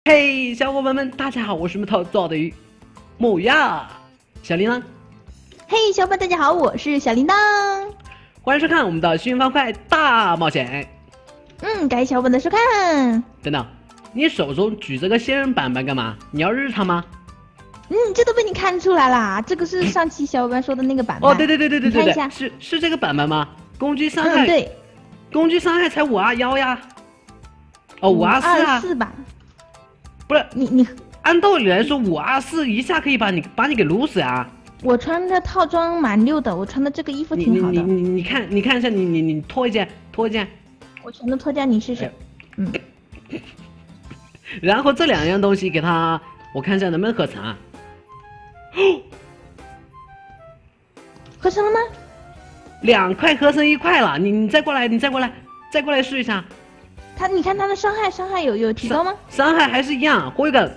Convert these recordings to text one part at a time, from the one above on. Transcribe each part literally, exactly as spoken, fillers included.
嘿，小伙伴们，大家好，我是木头做的鱼木呀，小铃铛。 嘿，小伙伴，大家好，我是小铃铛。 欢迎收看我们的新方块大冒险。 嗯，感谢小伙伴的收看。 等等，你手中举着个仙人板板干嘛？你要日它吗？ 嗯，这都被你看出来啦，这个是上期小伙伴说的那个板板。 哦，对对对对对对对， 你看一下， 是是这个板板吗？攻击伤害， 嗯，对， 攻击伤害才五 R 幺呀。哦，五 R 四啊， 四吧？ 不是， 你你， 按道理来说五 R 四一下可以把你把你给撸死呀。 我穿的套装蛮溜的，我穿的这个衣服挺好的。 你你你你看你看一下，你你你脱一件脱一件。 我全都脱掉，你试试。嗯。 然后这两样东西给它，我看一下能不能合成啊？ 合成了吗？ 两块合成一块了，你你再过来，你再过来，再过来试一下。 它，你看它的伤害，伤害有有提高吗？ 伤害还是一样，过一个，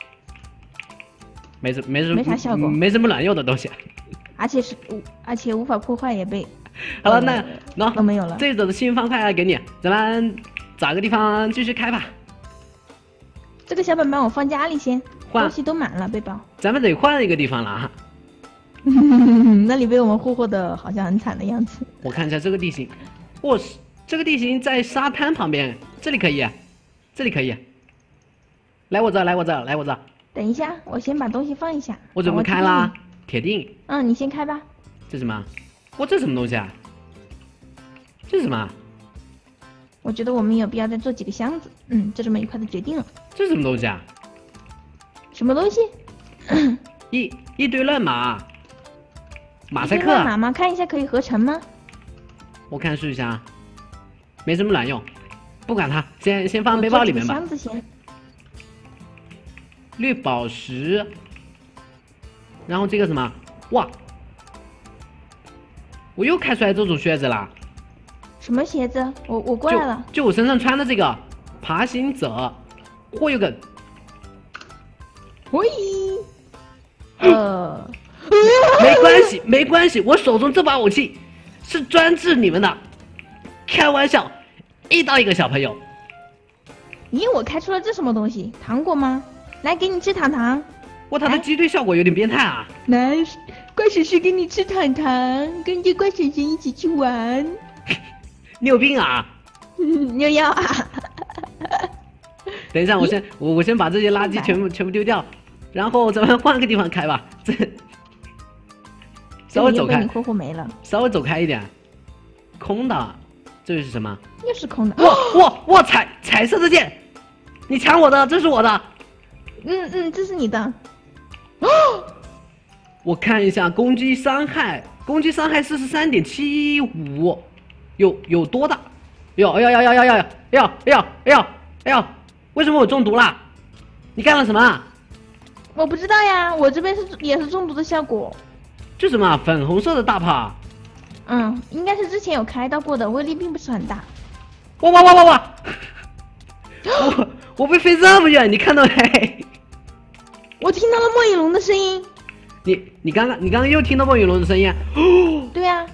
没什没什没啥效果， 没什么卵用的东西。 而且是无，而且无法破坏也被。 好了，那那都没有了。 这种的新方块给你，咱们找个地方继续开吧。 这个小板板我放家里先， 换东西都满了，背包。 咱们得换一个地方了哈。 那里被我们霍霍的好像很惨的样子。 我看一下这个地形，哇，这个地形在沙滩旁边，这里可以，这里可以。来我这，来我这，来我这。 等一下，我先把东西放一下。 我准备开啦，铁定。 嗯，你先开吧。 这什么？哇，这什么东西啊？这是什么？ 我觉得我们有必要再做几个箱子。嗯，就这么一块的决定了。 这是什么东西啊？ 什么东西？ 一一堆乱码。马赛克。 乱码吗？看一下可以合成吗？ 我看试一下，没什么卵用，不管它，先先放背包里面吧。 箱子先。 绿宝石，然后这个什么？哇！我又开出来这种靴子啦。 什么鞋子？我我过来了。 就, 就我身上穿的这个爬行者，嚯有个， 喂，呃， 没关系没关系，我手中这把武器是专治你们的，开玩笑，一刀一个小朋友。 咦，我开出了这什么东西？糖果吗？来，给你吃糖糖。 哇，它的击退效果有点变态啊！ 来，乖婶婶给你吃糖糖，跟着乖婶婶一起去玩。 你有病啊！ 你有药啊！ 等一下，我先我我先把这些垃圾全部全部丢掉，然后咱们换个地方开吧。这稍微走开， 你霍霍没了。 稍微走开一点，空的，这是什么？ 又是空的。 哇哇哇！彩彩色的剑，你抢我的，这是我的。 嗯嗯，这是你的。 我看一下攻击伤害，攻击伤害四十三点七五，有有多大？哟哎呀呀呀呀呀呀呀呀呀呀！为什么我中毒了？你干了什么？ 我不知道呀，我这边是也是中毒的效果。 这什么粉红色的大炮？ 嗯，应该是之前有开到过的，威力并不是很大。 哇哇哇哇哇！我我被飞这么远，你看到没？ 我听到了莫影龙的声音。 你你刚刚你刚刚又听到莫影龙的声音？哦， 对呀、啊。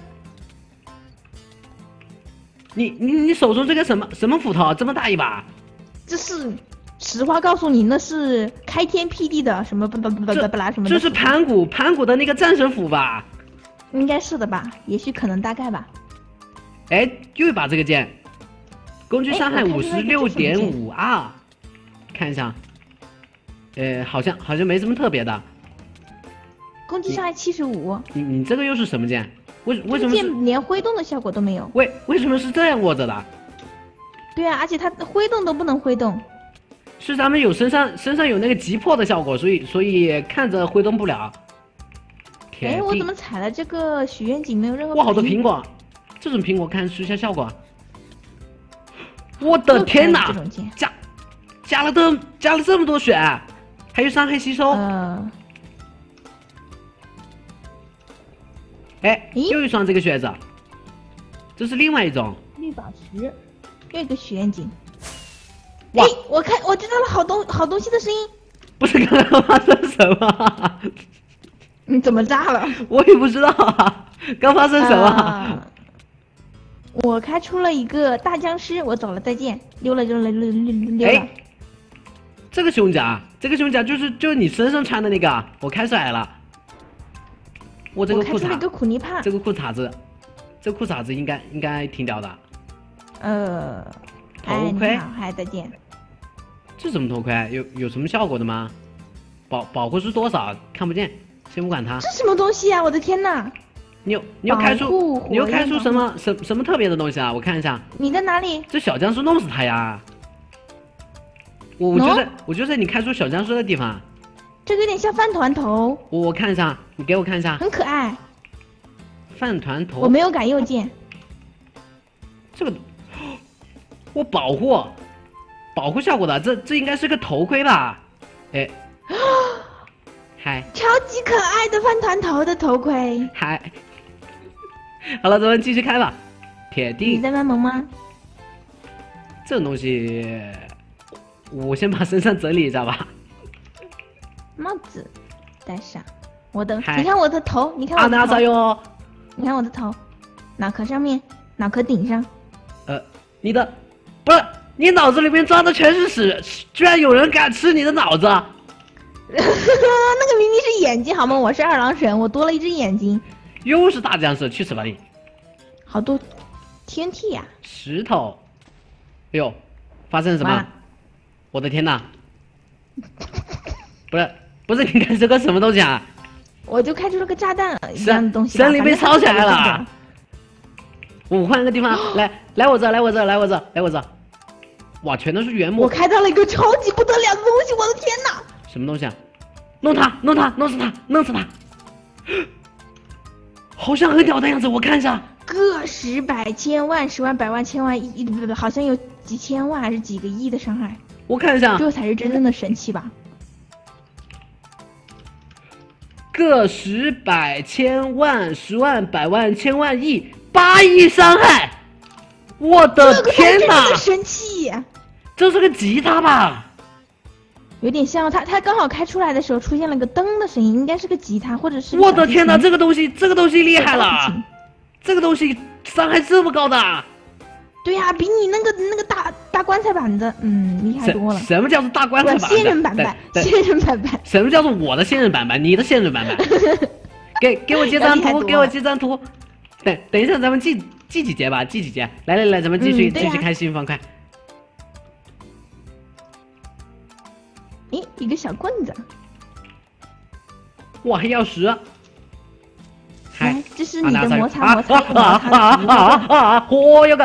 你你你手中这个什么什么斧头这么大一把？ 这是实话告诉你，那是开天辟地的什么不不不不不啦什么的。 这是盘古盘古的那个战神斧吧？ 应该是的吧，也许可能大概吧。 哎，又一把这个剑，攻击伤害五十六点五二，看一下，呃，好像好像没什么特别的。 攻击伤害七十五。 你你这个又是什么剑？为为什么是剑连挥动的效果都没有？ 为为什么是这样握着的？ 对啊，而且它挥动都不能挥动。 是咱们有身上身上有那个急迫的效果，所以所以看着挥动不了。 哎，我怎么踩了这个许愿井没有任何？ 哇，好多苹果，这种苹果看试一下效果。我的天哪！加加了这加了这么多血，还有伤害吸收。 呃。 哎，又一双这个靴子，这是另外一种绿宝石，又一个许愿井。 哇！ 我看我听到了好东好东西的声音。 不是刚刚发生什么？ 你怎么炸了？ 我也不知道啊，刚发生什么？ 呃、我开出了一个大僵尸，我走了，再见，溜了溜了溜溜溜了。 这个胸甲，这个胸甲就是就是你身上穿的那个，我开出来了。我这个裤衩， 我开出了一个苦泥帕。 这个裤衩子，这个裤衩子应该应该挺屌的。 呃， 头盔， 好，嗨，再见。 这什么头盔？有有什么效果的吗？保保护是多少？看不见，先不管它。 这什么东西啊！我的天哪！ 你有你有开出你有开出什么什什么特别的东西啊？我看一下。 你在哪里？ 这小僵尸弄死他呀！我我就在我就在你开出小僵尸的地方。 这个有点像饭团头。 我我看一下，你给我看一下。 很可爱。 饭团头。 我没有改右键。 这个，我保护，保护效果的，这这应该是个头盔吧？哎。嗨。 超级可爱的饭团头的头盔。 嗨。好了，咱们继续开吧。铁定。 你在卖萌吗？ 这种东西，我先把身上整理一下吧。 帽子戴上，我的，你看我的头，你看我的头。啊，哟！ 你看我的头，脑壳上面，脑壳顶上。 呃，你的，不是，你脑子里面装的全是屎，居然有人敢吃你的脑子！ 那个明明是眼睛好吗？我是二郎神，我多了一只眼睛。 又是大僵尸，去死吧你！ 好多 T N T 呀！ 石头，哎呦，发生什么？我的天哪！不是不是，你看这个什么东西啊？ 我就开出了个炸弹一样的东西。 森林被烧起来了。我换个地方，来来我这，来我这，来我这，来我这。哇，全都是原木。 我开到了一个超级不得了的东西，我的天哪！ 什么东西啊？弄他，弄他，弄死他，弄死他！好像很屌的样子，我看一下。 个十百千万十万百万千万亿，不不不，好像有几千万还是几个亿的伤害。 我看一下， 这才是真正的神器吧？ 个十百千万十万百万千万亿八亿伤害！我的天哪！ 这个神器， 这是个吉他吧？ 有点像，它它刚好开出来的时候出现了个噔的声音，应该是个吉他或者是。 我的天哪，这个东西这个东西厉害了，这个东西伤害这么高的。 对呀、啊，比你那个那个大大棺材板的，嗯，厉害多了。 什么叫做大棺材板？ 仙人板板，仙人板板。 什么叫做我的仙人板板？你的仙人板板？给给我截张图，给我截张图。等等一下，咱们记记几节吧，记几节。来来来，咱们继续、嗯啊、继续开新方块。 诶，一个小棍子。 哇，还要十。 来，这是你的摩擦摩擦啊啊啊啊啊！我有个。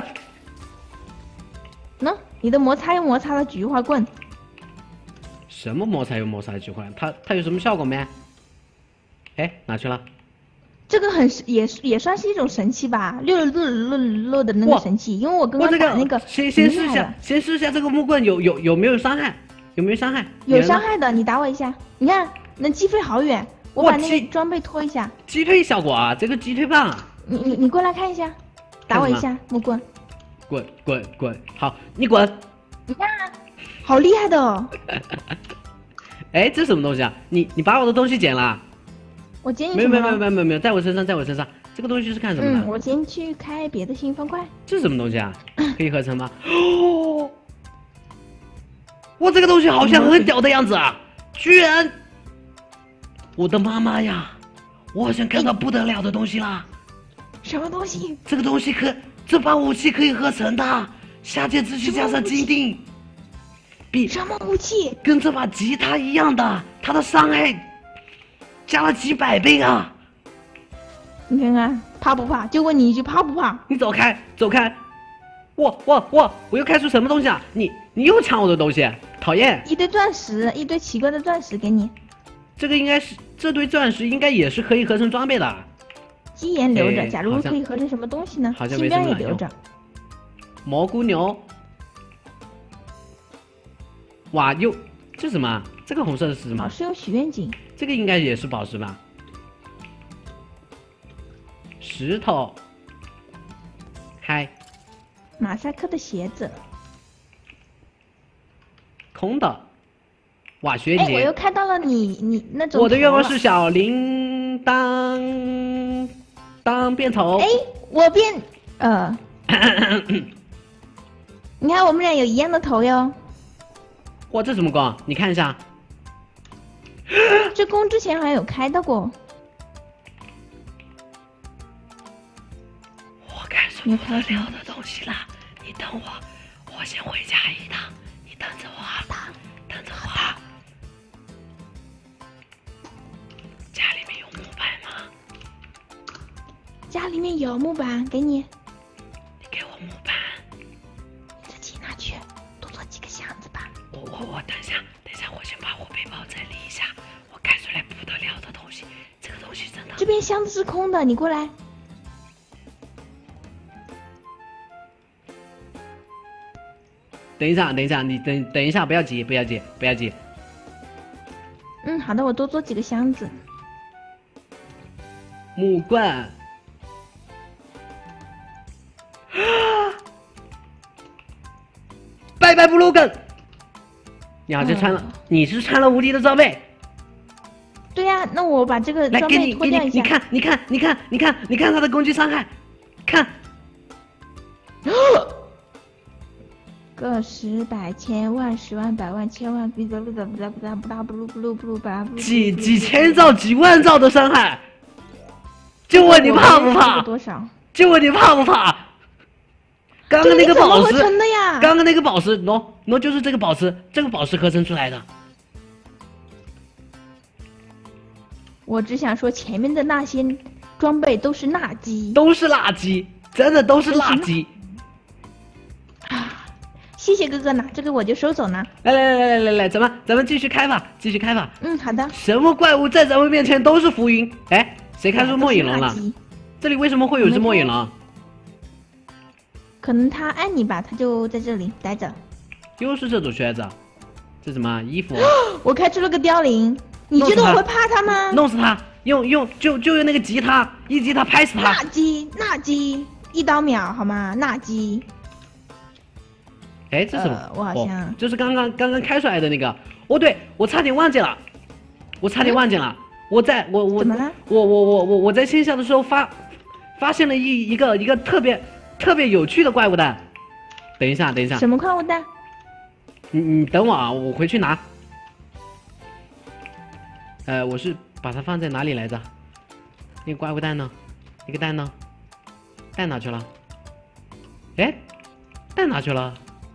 喏，你的摩擦又摩擦了菊花棍。 什么摩擦又摩擦了菊花？它它有什么效果没？哎，哪去了？ 这个很也也算是一种神器吧，六六六六的那个神器，因为我刚刚把那个先先试一下，先试一下这个木棍有有有没有伤害？有没有伤害？ 有伤害的，你打我一下，你看能击退好远。我把那个装备拖一下。 击退效果啊，这个击退棒。 你你你过来看一下，打我一下木棍。 滚滚滚！好，你滚。 你看，好厉害的哦。 哎，这什么东西啊？你你把我的东西捡了？ 我捡你没有没有没有没有没有没有，在我身上，在我身上。这个东西是干什么的？ 嗯，我先去开别的新方块。 这是什么东西啊？可以合成吗？哦，我这个东西好像很屌的样子啊！居然，我的妈妈呀！我好像看到不得了的东西啦！ 什么东西？ 这个东西可，这把武器可以合成的，下界之躯加上金锭，比什么武器？ 跟这把吉他一样的，它的伤害加了几百倍啊！ 你看看怕不怕？就问你一句，怕不怕？ 你走开，走开！我我我我又开出什么东西啊？你你又抢我的东西，讨厌！ 一堆钻石，一堆奇怪的钻石给你。 这个应该是这堆钻石应该也是可以合成装备的。 基岩留着，假如可以合成什么东西呢？ 好像没什么也留着。 蘑菇牛。哇，又这什么？这个红色的是什么？ 是用许愿井。 这个应该也是宝石吧？石头。嗨。 马赛克的鞋子。 空的。哇，学姐！ 哎，我又看到了你你那种。 我的愿望是小铃铛当变头。 哎，我变呃。你看我们俩有一样的头哟。 哇，这什么弓？你看一下。 这弓之前好像有开到过。 我开始不得了的东西了，你等我，我先回家一趟，你等着我，等着我。家里面有木板吗？ 家里面有木板，给你。 你给我木板。 你自己拿去，多做几个箱子吧。 我我我等一下，等一下，我先把我背包整理一下。我开出来不得了的东西，这个东西真的。 这边箱子是空的，你过来。 等一下，等一下，你等等一下，不要急，不要急，不要急。 嗯，好的，我多做几个箱子。 木棍。拜拜布鲁根。你好像穿了，嗯、你是穿了无敌的装备。 对呀、啊，那我把这个装备脱掉一下。 你看，你看，你看，你看，你看他的攻击伤害，看。 个十百千万十万百万千万，不不不不不不不不不不不几几千兆几万兆的伤害，就问你怕不怕？ 多少？ 就问你怕不怕？刚刚那个宝石，刚刚那个宝石，喏喏就是这个宝石，这个宝石合成出来的。 我只想说，前面的那些装备都是垃圾， 都是垃圾，真的都是垃圾。 啊，谢谢哥哥呢，这个我就收走呢。 来来来来来来，咱们咱们继续开吧，继续开吧。 嗯，好的。 什么怪物在咱们面前都是浮云？哎，谁开出末影龙了？这里为什么会有只末影龙？ 可能他爱你吧，他就在这里待着。 又是这种靴子，这什么衣服？ 我开出了个凋零，你觉得我会怕他吗？ 弄死他！用用就就用那个吉他，一吉他拍死他！ 垃圾垃圾，一刀秒好吗？垃圾。 哎，这是什么？ 呃、我好像、 哦、就是刚刚刚刚开出来的那个。哦，对，我差点忘记了，我差点忘记了。嗯、我在我我怎么了？ 我我我我我在线下的时候发发现了一一个一个特别特别有趣的怪物蛋。等一下，等一下。 什么怪物蛋？ 你你等我啊，我回去拿。呃，我是把它放在哪里来着？那个怪物蛋呢？那个蛋呢？蛋哪去了？哎，蛋哪去了？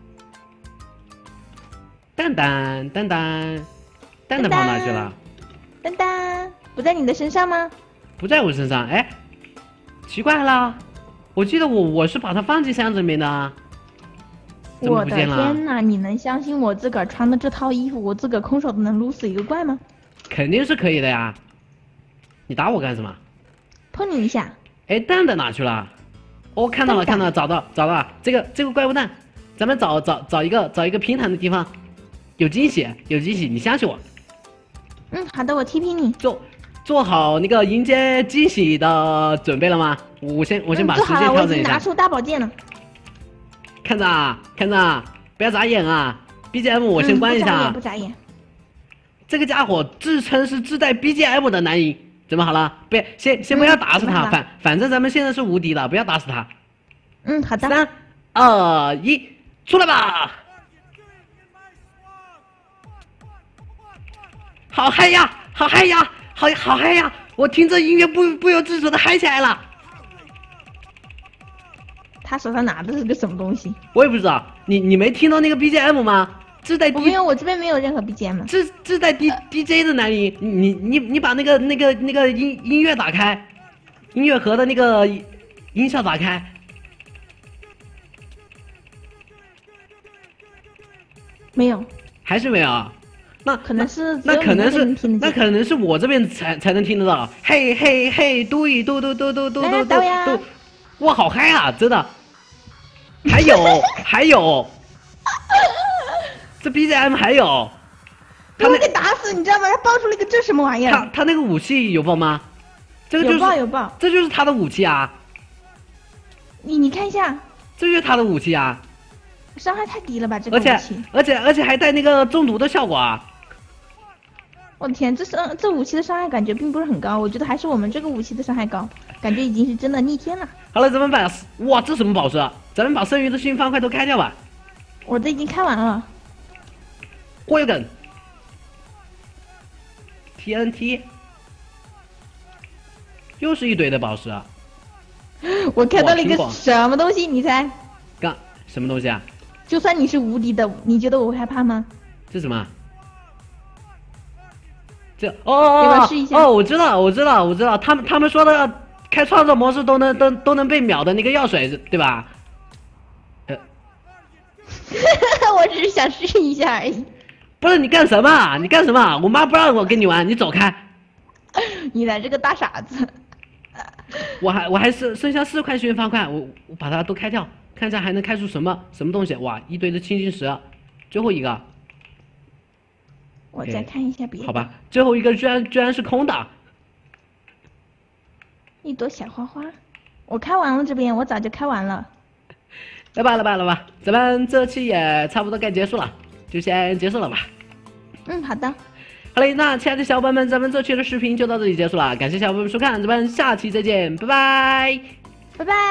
蛋蛋蛋蛋蛋蛋跑哪去了？ 蛋蛋不在你的身上吗？ 不在我身上。哎，奇怪了，我记得我我是把它放进箱子里面的。 我的天哪！你能相信我自个儿穿的这套衣服，我自个儿空手都能撸死一个怪吗？ 肯定是可以的呀！你打我干什么？ 碰你一下。 哎，蛋蛋哪去了？哦，看到了，看到了，找到找到了，这个这个怪物蛋，咱们找找找一个找一个平坦的地方，有惊喜，有惊喜，你相信我。 嗯，好的，我 T P 你。 做做好那个迎接惊喜的准备了吗？我先我先把时间调整一下。 嗯、我已经拿出大宝剑了。 看着啊，看着啊，不要眨眼啊 ！B G M 我先关一下。 嗯、不眨眼，不眨眼。 这个家伙自称是自带 B G M 的男营，准备好了？别先先不要打死他，嗯、反反正咱们现在是无敌的，不要打死他。 嗯，好的。 三、二、一，出来吧！好嗨呀，好嗨呀，好好嗨呀！我听着音乐不不由自主的嗨起来了。 他手上拿的是个什么东西？ 我也不知道。你你没听到那个 B G M 吗？自带 D， 我没有，我这边没有任何 B G M。 自自带 D D J 的男音，你你你把那个那个那个音音乐打开，音乐盒的那个音效打开。 没有。 还是没有？那可能是那可能是那可能是我这边才才能听得到。嘿嘿嘿，嘟一嘟嘟嘟嘟嘟嘟嘟嘟，哇，好嗨啊！真的。还有还有，这 B G M 还有， 他给打死，你知道吗？他爆出了一个这什么玩意儿？ 他他那个武器有爆吗？这个就是有爆有爆， 这就是他的武器啊！ 你你看一下， 这就是他的武器啊！ 伤害太低了吧，这个武器。 而且而且而且还带那个中毒的效果啊！ 我的天，这伤这武器的伤害感觉并不是很高，我觉得还是我们这个武器的伤害高，感觉已经是真的逆天了。 好了，咱们把哇，这什么宝石啊？咱们把剩余的新方块都开掉吧。 我都已经开完了。 火油梗 ，T N T， 又是一堆的宝石啊！ 我看到了一个哇挺广什么东西，你猜？ 干什么东西啊？ 就算你是无敌的，你觉得我会害怕吗？ 这什么？这哦哦哦要不要试一下哦，我知道，我知道，我知道，他们他们说的开创造模式都能都都能被秒的那个药水，对吧？呃， 我只是想试一下而已。 不是你干什么啊？你干什么啊？我妈不让我跟你玩，你走开！ 你来这个大傻子！ 我还我还剩剩下四块幸运方块，我我把它都开掉，看一下还能开出什么什么东西。哇，一堆的青金石，最后一个， 我再看一下别的。 好吧，最后一个居然居然是空的。 一朵小花花，我开完了这边，我早就开完了。 来吧来吧来吧，咱们这期也差不多该结束了，就先结束了吧。 嗯，好的。 好嘞，那亲爱的小伙伴们，咱们这期的视频就到这里结束了，感谢小伙伴们收看，咱们下期再见，拜拜。 拜拜。